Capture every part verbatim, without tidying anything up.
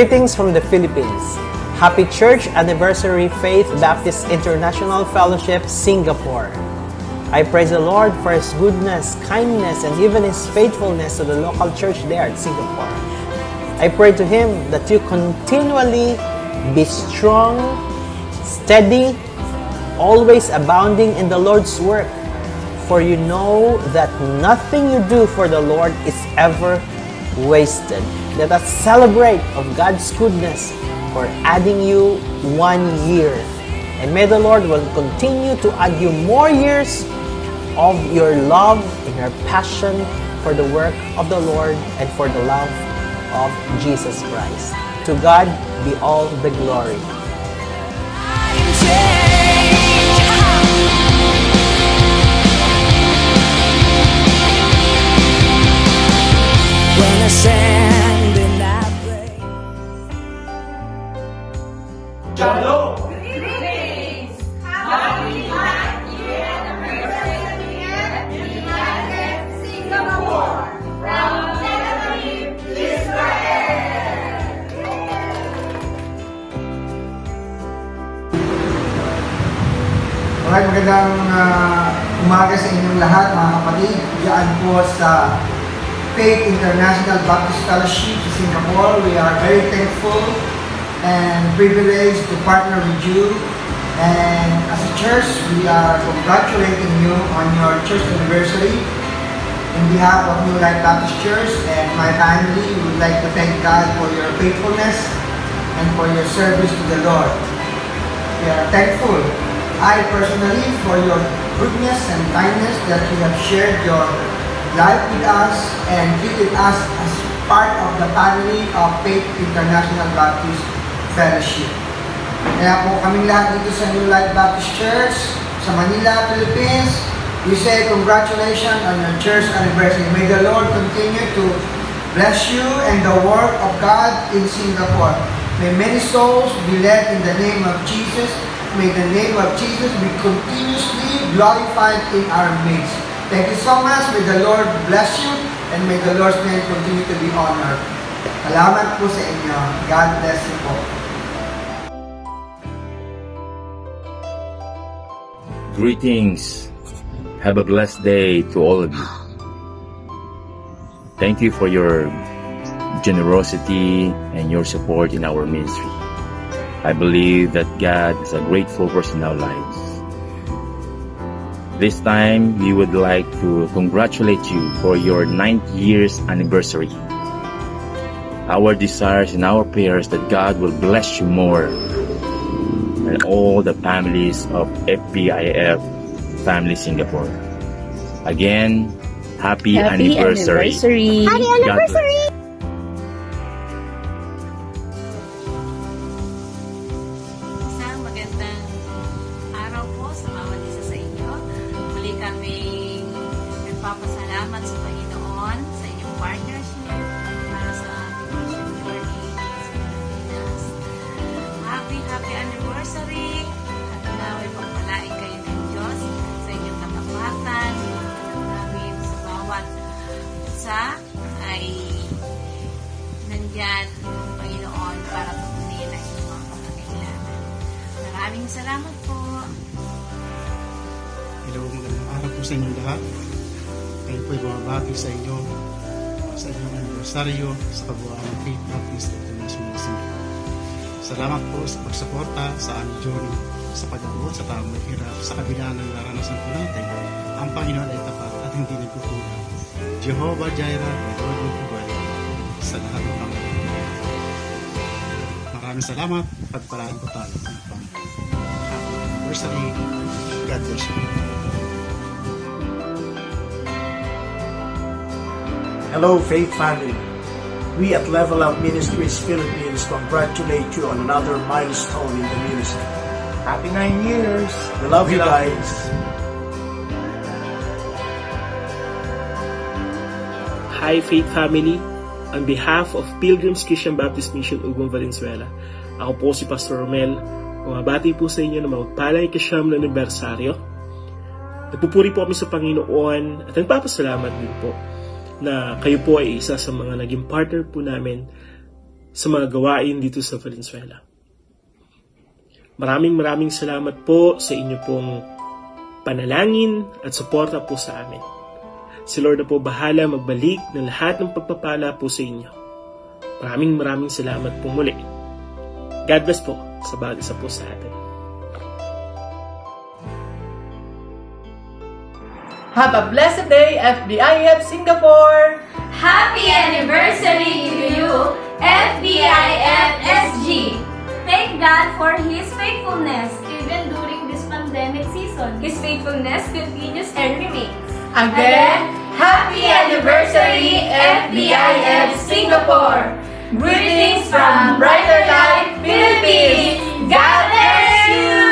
Greetings from the Philippines. Happy Church Anniversary Faith Baptist International Fellowship, Singapore. I praise the Lord for His goodness, kindness, and even His faithfulness to the local church there at Singapore. I pray to Him that you continually be strong, steady, always abounding in the Lord's work. For you know that nothing you do for the Lord is ever wasted. Let us celebrate of God's goodness for adding you one year. And may the Lord will continue to add you more years of your love and your passion for the work of the Lord and for the love of Jesus Christ. To God be all the glory. When I stand and I pray. Shalom! Greetings! Happy ninth-year anniversary in United Singapore from Tel Aviv, Israel! Alright, magandang uh, umaga sa inyong lahat mga kapatid. Diyan po sa Faith International Baptist Fellowship sa Singapore. We are very thankful and privileged to partner with you. And as a church, we are congratulating you on your church anniversary. In behalf of New Life Baptist Church and my family, we would like to thank God for your faithfulness and for your service to the Lord. We are thankful, I personally, for your goodness and kindness that you have shared your life with us and treated us as part of the family of Faith International Baptist Fellowship. Kaya po kaming lahat dito sa New Life Baptist Church sa Manila, Philippines, we say congratulations on your church anniversary. May the Lord continue to bless you and the work of God in Singapore. May many souls be led in the name of Jesus. May the name of Jesus be continuously glorified in our midst. Thank you so much. May the Lord bless you and may the Lord's name continue to be honored. Salamat po sa inyo. God bless you po. Greetings. Have a blessed day to all of you. Thank you for your generosity and your support in our ministry. I believe that God is a grateful person in our lives. This time, we would like to congratulate you for your ninth year's anniversary. Our desires and our prayers that God will bless you more and all the families of F B I F Family Singapore. Again, happy, happy anniversary. anniversary. Happy anniversary. Isang magandang araw po sa bawat isa sa inyo. Muli kaming nagpapasalamat sa Panginoon sa inyong partnership para sa ating mission journey sa Pilipinas. Happy, happy anniversary! At naway pagpalain kayo ng Diyos sa inyong katapatan. Namin sa bawat isa ay nandyan ang Panginoon para pupunin ang inyong mga pangangailangan. Maraming salamat po! Hello, magandang araw po sa inyong lahat. Ngayon po ay bumabati sa inyo sa inyong anibersaryo sa kabuuan ng Faith Baptist International Singapore. Salamat po sa pagsuporta sa aming journey sa pag-abot sa tamang hirap sa kabila ng naranasan po natin. Ang Panginoon ay tapat at hindi nagkukulang. Jehovah Jireh, may Lord will provide sa lahat ng pangangailangan. Maraming salamat. Pagpalaan po tayo. Happy anniversary. God bless you. Hello, Faith family. We at Level Up Ministries Philippines congratulate you on another milestone in the ministry. Happy nine years. We love you guys. Hi, Faith family. On behalf of Pilgrims Christian Baptist Mission Ugong, Valenzuela, ako po si Pastor Romel. Bumabati po sa inyo na magpalay kasyam na anibersaryo. Nagpupuri po kami sa Panginoon at nagpapasalamat din po na kayo po ay isa sa mga naging partner po namin sa mga gawain dito sa Valenzuela. Maraming maraming salamat po sa inyo pong panalangin at suporta po sa amin. Si Lord na po bahala magbalik ng lahat ng pagpapala po sa inyo. Maraming maraming salamat po muli. God bless po sa bawat isa po sa atin. Have a blessed day, F B I F Singapore! Happy anniversary to you, F B I F S G! Thank God for His faithfulness, even during this pandemic season. His faithfulness continues and remains. Again, Happy anniversary, F B I F Singapore! Greetings from Brighter Life, Philippines! God bless you!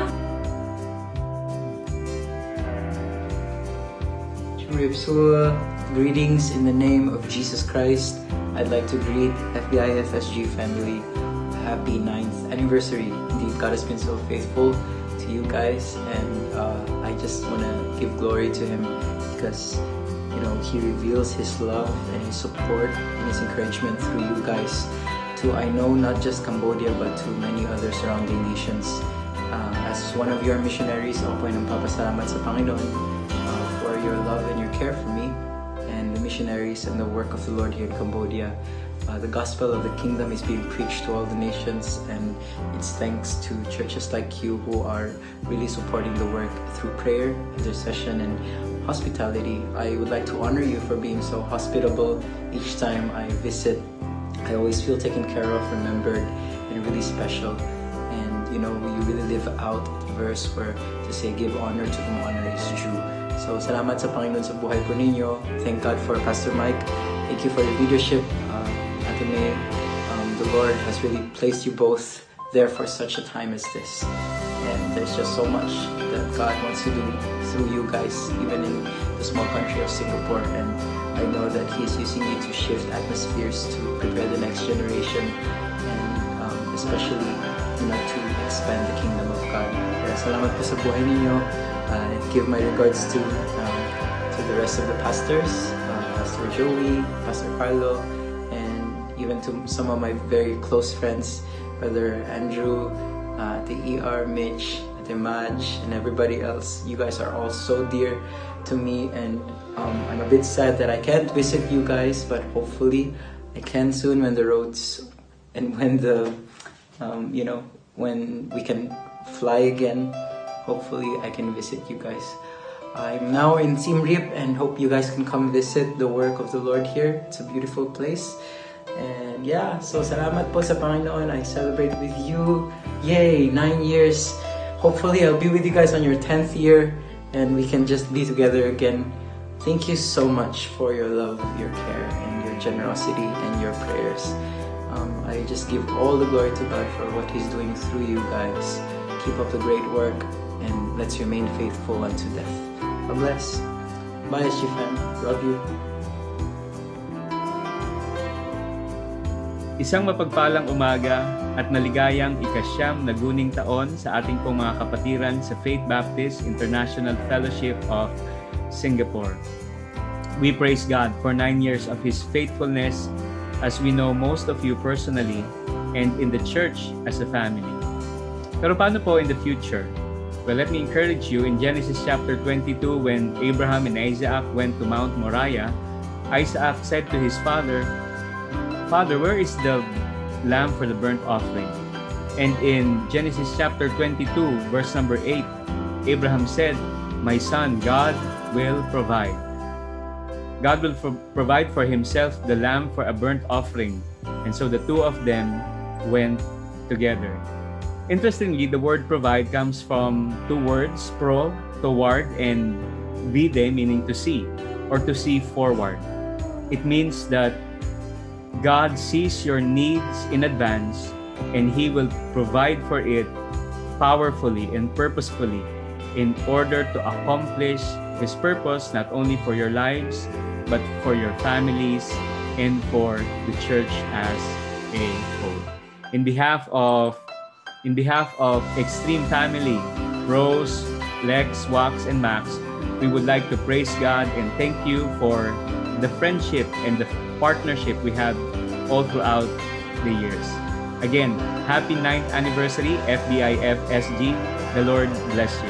Ripsua, greetings in the name of Jesus Christ. I'd like to greet F B I F S G family. Happy ninth anniversary. Indeed, God has been so faithful to you guys, and uh, I just want to give glory to Him because, you know, He reveals His love and His support and His encouragement through you guys to, I know, not just Cambodia but to many other surrounding nations. Uh, as one of your missionaries, ako ay nagpapasalamat sa Panginoon uh, for your love and your care for me and the missionaries and the work of the Lord here in Cambodia. Uh, the gospel of the kingdom is being preached to all the nations, and it's thanks to churches like you who are really supporting the work through prayer, intercession, and hospitality. I would like to honor you for being so hospitable each time I visit. I always feel taken care of, remembered, and really special. And you know, you really live out the verse where to say, give honor to whom honor is due. So, salamat sa Panginoon sa buhay po ninyo. Thank God for Pastor Mike. Thank you for your leadership. Uh, Ate May, um, the Lord has really placed you both there for such a time as this. And there's just so much that God wants to do through you guys, even in the small country of Singapore. And I know that He is using you to shift atmospheres, to prepare the next generation, and um, especially, you know, to expand the kingdom of God. Kaya salamat po sa buhay ninyo. Uh, give my regards to um, to the rest of the pastors, uh, Pastor Joey, Pastor Carlo, and even to some of my very close friends, Brother Andrew, uh, the E R, Mitch, the Maj, and everybody else. You guys are all so dear to me, and um, I'm a bit sad that I can't visit you guys, but hopefully I can soon when the roads and when the um, you know, when we can fly again. Hopefully I can visit you guys. I'm now in Siem Reap and hope you guys can come visit the work of the Lord here. It's a beautiful place. And yeah, so salamat po sa Panginoon. I celebrate with you. Yay, nine years. Hopefully I'll be with you guys on your tenth year and we can just be together again. Thank you so much for your love, your care, and your generosity and your prayers. Um, I just give all the glory to God for what He's doing through you guys. Keep up the great work, and let's remain faithful unto death. God bless. Bye, S G fam. Love you. Isang mapagpalang umaga at maligayang ikasyam na guning taon sa ating pong mga kapatiran sa Faith Baptist International Fellowship of Singapore. We praise God for nine years of His faithfulness, as we know most of you personally and in the church as a family. Pero paano po in the future? Well, let me encourage you in Genesis chapter twenty-two, when Abraham and Isaac went to Mount Moriah, Isaac said to his father, Father, where is the lamb for the burnt offering? And in Genesis chapter twenty-two, verse number eight, Abraham said, My son, God will provide. God will pro- provide for Himself the lamb for a burnt offering. And so the two of them went together. Interestingly, the word provide comes from two words, pro, toward, and vide, meaning to see, or to see forward. It means that God sees your needs in advance, and He will provide for it powerfully and purposefully in order to accomplish His purpose, not only for your lives, but for your families and for the church as a whole. In behalf of In behalf of Extreme Family, Rose, Lex, Wax, and Max, we would like to praise God and thank you for the friendship and the partnership we have all throughout three years. Again, happy ninth anniversary, F B I F S G. The Lord bless you.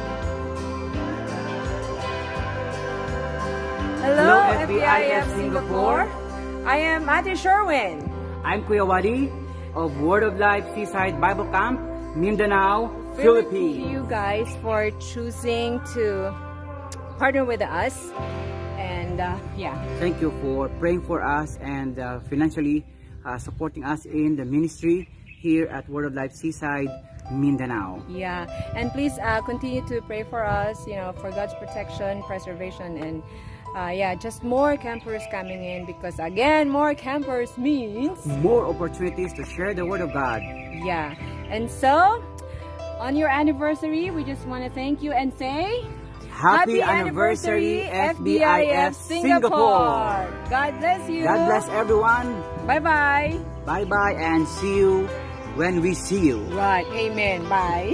Hello, F B I F Singapore. I am Ate Sherwin. I'm Kuya Wadi of Word of Life Seaside Bible Camp, Mindanao, Philippines. Thank you guys for choosing to partner with us. And uh, yeah. Thank you for praying for us and uh, financially uh, supporting us in the ministry here at Word of Life Seaside, Mindanao. Yeah, and please uh, continue to pray for us, you know, for God's protection, preservation, and uh, yeah, just more campers coming in, because again, more campers means more opportunities to share the Word of God. Yeah, and so on your anniversary, we just want to thank you and say Happy, Happy anniversary, F B I F Singapore. God bless you. God bless everyone. Bye-bye. Bye-bye, and see you when we see you. Right. Amen. Bye.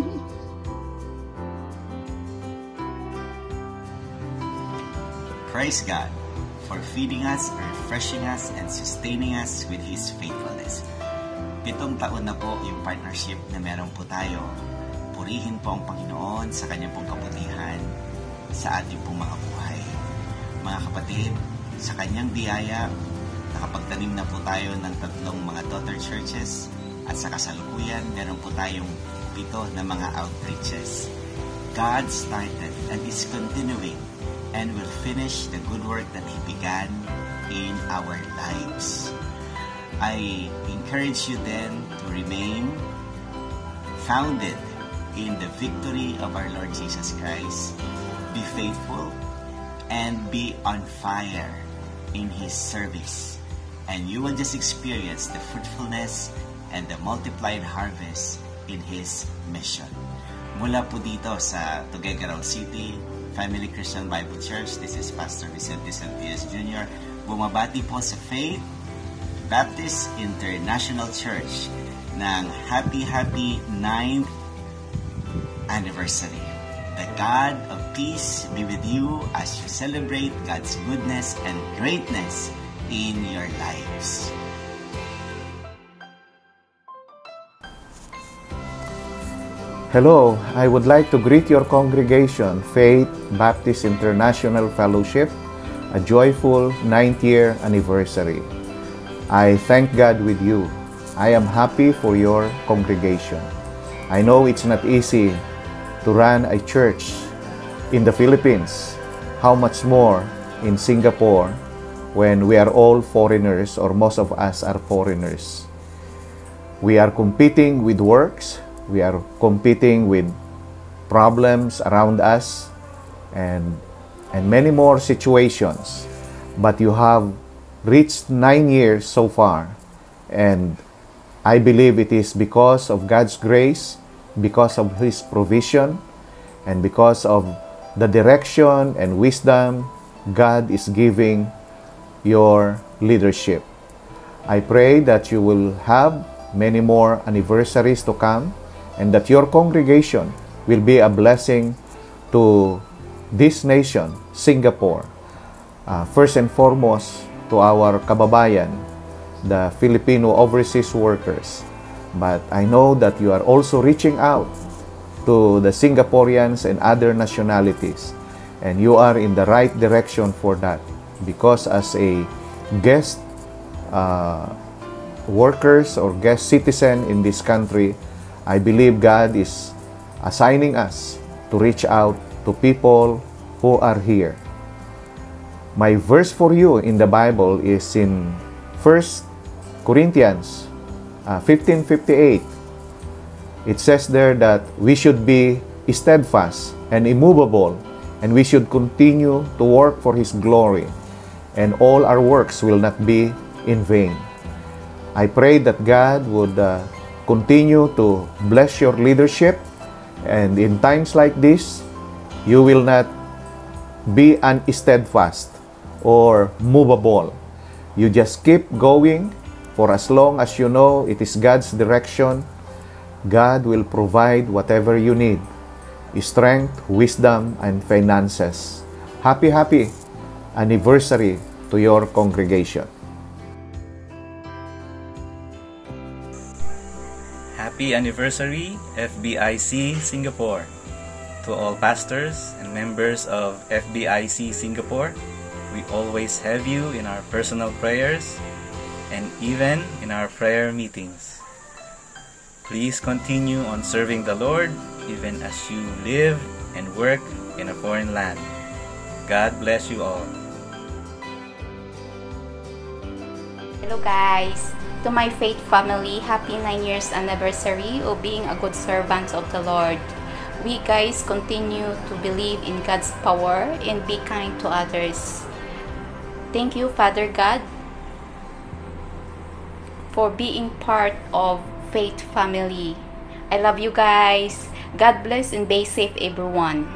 Praise God for feeding us, refreshing us, and sustaining us with His faithfulness. Pitong taon na po yung partnership na meron po tayo. Purihin po ang Panginoon sa kanyang pong kabutihan sa ating pong mga buhay. Mga kapatid, sa kanyang biyaya, nakapagtanim na po tayo ng tatlong mga daughter churches, at sa kasalukuyan, meron po tayong pito na mga outreaches. God started and is continuing and will finish the good work that He began in our lives. I encourage you then to remain founded in the victory of our Lord Jesus Christ. Be faithful and be on fire in His service, and you will just experience the fruitfulness and the multiplied harvest in His mission. Mula po dito sa Tuguegarao City Family Christian Bible Church, this is Pastor Vicente Santiago Junior Bumabati po sa Faith Baptist International Church ng happy happy ninth anniversary. The God of peace be with you as you celebrate God's goodness and greatness in your lives. Hello, I would like to greet your congregation, Faith Baptist International Fellowship, a joyful ninth year anniversary. I thank God with you. I am happy for your congregation. I know it's not easy to run a church in the Philippines, how much more in Singapore when we are all foreigners, or most of us are foreigners. We are competing with works, we are competing with problems around us, and, and many more situations. But you have reached nine years so far, and I believe it is because of God's grace, because of His provision, and because of the direction and wisdom God is giving your leadership. I pray that you will have many more anniversaries to come, and that your congregation will be a blessing to this nation, Singapore. Uh, first and foremost, to our kababayan, the Filipino overseas workers. But I know that you are also reaching out to the Singaporeans and other nationalities, and you are in the right direction for that, because as a guest uh, workers or guest citizen in this country, I believe God is assigning us to reach out to people who are here. My verse for you in the Bible is in First Corinthians uh, fifteen fifty-eight. It says there that we should be steadfast and immovable, and we should continue to work for His glory, and all our works will not be in vain. I pray that God would uh, continue to bless your leadership, and in times like this, you will not be unsteadfast or movable. You just keep going for as long as you know it is God's direction. God will provide whatever you need, strength, wisdom, and finances. Happy, happy anniversary to your congregation. Happy anniversary, F B I C Singapore. To all pastors and members of F B I C Singapore, we always have you in our personal prayers and even in our prayer meetings. Please continue on serving the Lord even as you live and work in a foreign land. God bless you all. Hello guys! To my faith family, happy nine years anniversary of being a good servant of the Lord. We guys continue to believe in God's power and be kind to others. Thank you, Father God, for being part of faith family. I love you guys. God bless and be safe everyone.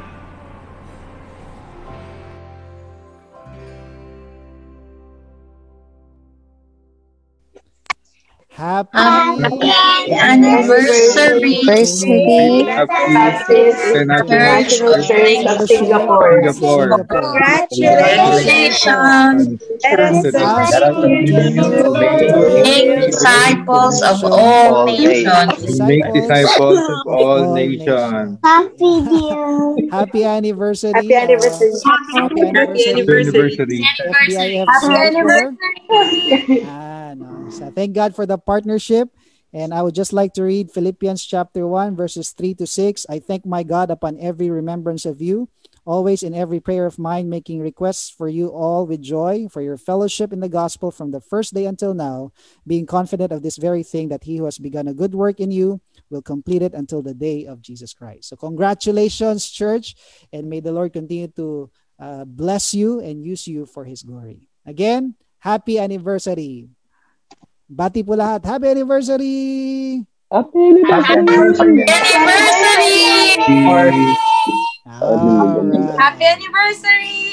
Happy, Happy anniversary, anniversary, Baptist International Church of Singapore. Singapore. Congratulations! Let us continue to Make disciples of all nations. make disciples of all nations. Happy dear. Happy anniversary. Happy anniversary. Happy anniversary. F B I F Singapore. Ah, no. So thank God for the partnership. And I would just like to read Philippians chapter one, verses three to six. I thank my God upon every remembrance of you, always in every prayer of mine, making requests for you all with joy, for your fellowship in the gospel from the first day until now, being confident of this very thing, that he who has begun a good work in you will complete it until the day of Jesus Christ. So congratulations, church, and may the Lord continue to uh, bless you and use you for his glory. Again, happy anniversary. Bati po lahat. Happy anniversary! Happy anniversary! Happy anniversary! All right. Happy anniversary!